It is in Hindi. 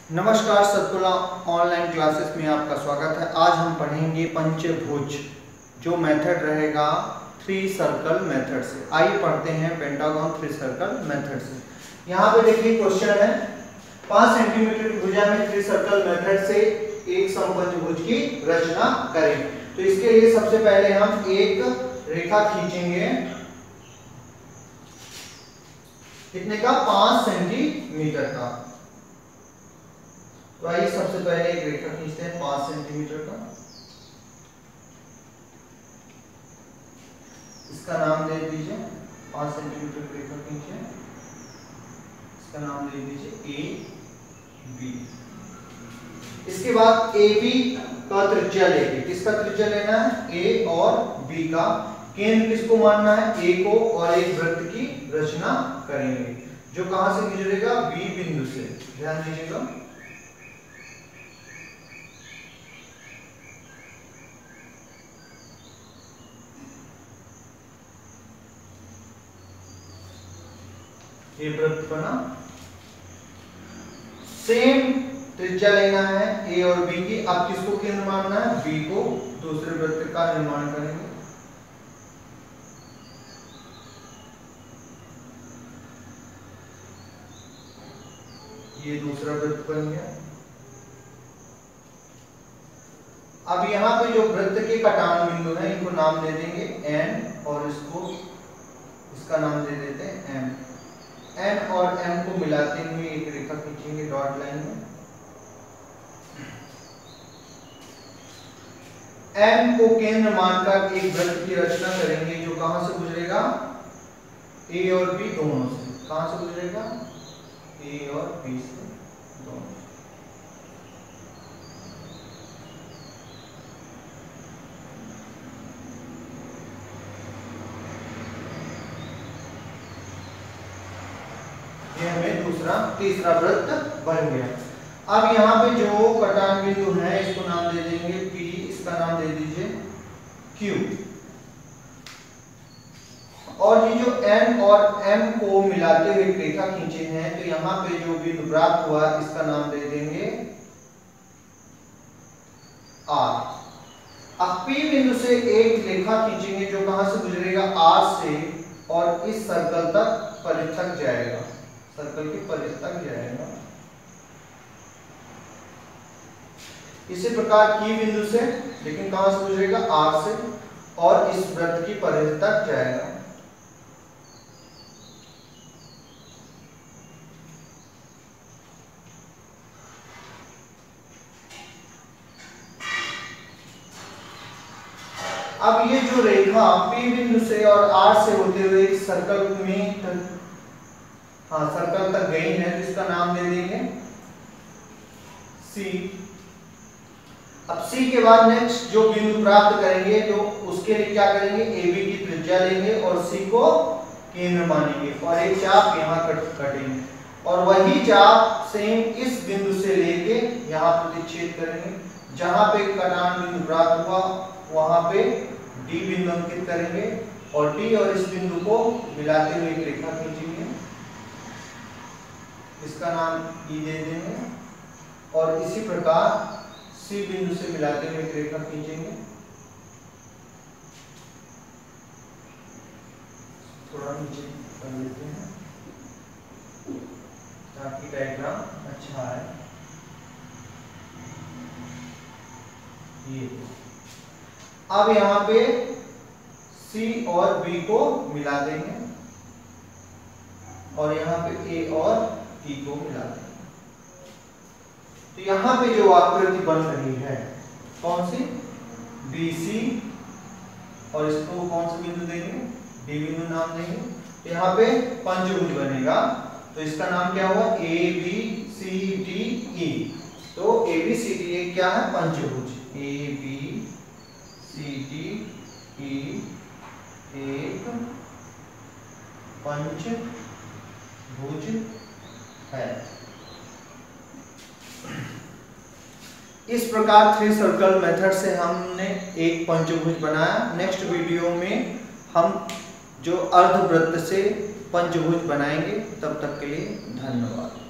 नमस्कार, सतपुरा ऑनलाइन क्लासेस में आपका स्वागत है। आज हम पढ़ेंगे पंचभुज, जो मेथड रहेगा थ्री सर्कल मेथड से। आइए पढ़ते हैं पेंटागन थ्री सर्कल मेथड से। यहाँ पे देखिए क्वेश्चन है, 5 सेंटीमीटर की भुजा में थ्री सर्कल मेथड से एक समपंचभुज की रचना करें। तो इसके लिए सबसे पहले हम एक रेखा खींचेंगे, कितने का, 5 सेंटीमीटर का। तो आइए सबसे पहले एक रेखा खींचते हैं 5 सेंटीमीटर का। इसका नाम दे दीजिए, 5 सेंटीमीटर की रेखा खींचे, इसका नाम दे दीजिए ए बी। इसके बाद ए बी का त्रिज्या लेंगे। किसका त्रिज्या लेना है, ए और बी का। केंद्र किसको मानना है, ए को, और एक वृत्त की रचना करेंगे जो कहां से गुजरेगा, बी बिंदु से। ध्यान दीजिएगा, ये वृत्त बना। सेम त्रिज्या लेना है ए और बी की। अब किसको केंद्र मानना है, बी को। दूसरे वृत्त का निर्माण करेंगे। ये दूसरा वृत्त बन गया। अब यहाँ पे जो वृत्त के कटान बिंदु हैं, इनको नाम दे देंगे एन, और इसका नाम दे देते हैं एम। एन और एम को मिलाते हुए एक रेखा खींचेंगे डॉट लाइन में। एम को केंद्र मानकर एक वृत्त की रचना करेंगे जो कहां से गुजरेगा, ए और बी दोनों से। कहां से गुजरेगा, ए और बी से दोनों। ये हमें तीसरा वृत्त बन गया। अब यहाँ पे जो कटान बिंदु है, इसको नाम दे देंगे P, इसका नाम दे दीजिए Q। और ये जो N और M को मिलाते हुए रेखा खींचे हैं, तो यहाँ पे जो बिंदु प्राप्त हुआ, इसका नाम दे देंगे R। अब P बिंदु से एक रेखा खींचेंगे जो कहां से गुजरेगा, R से, और इस सर्कल तक परिथक जाएगा, सर्कल के परिध तक जाएगा। इसी प्रकार की बिंदु से, लेकिन कहां से गुजरेगा, आर से, और इस वृत्त की परिध तक जाएगा। अब ये जो रेखा P बिंदु से और R से होते हुए इस सर्कल में सर्कल तक गई है, तो इसका नाम दे देंगे C। अब C के बाद नेक्स्ट जो बिंदु प्राप्त करेंगे, तो उसके लिए क्या करेंगे, AB की त्रिज्या लेंगे और C को केंद्र मानेंगे, और एक चाप यहाँ कटेंगे, और वही चाप सेम इस बिंदु से लेके यहाँ प्रतिच्छेद करेंगे। जहां पे कटान बिंदु प्राप्त हुआ, वहां पे D बिंदु अंकित करेंगे, और D और इस बिंदु को मिलाते हुए एक रेखा खींचेंगे, इसका नाम E दे देंगे, और इसी प्रकार C बिंदु से मिलाते हुए एक रेखा खींचेंगे। थोड़ा नीचे कर लेते हैं ताकि डायग्राम अच्छा आए। ये अब यहाँ पे C और B को मिला देंगे, और यहाँ पे A और T को मिला देंगे। तो यहाँ पे जो आकृति बन रही है, कौन सी, BC, और इसको कौन सा बिंदु देंगे, D बिंदु नाम देंगे। तो यहाँ पे पंचभुज बनेगा, तो इसका नाम क्या हुआ, ABCDE। तो ABCDE क्या है, पंचभुज। ABCDE एक पंचभुज है। इस प्रकार थ्री सर्कल मेथड से हमने एक पंचभुज बनाया। नेक्स्ट वीडियो में हम जो अर्धवृत्त से पंचभुज बनाएंगे। तब तक के लिए धन्यवाद।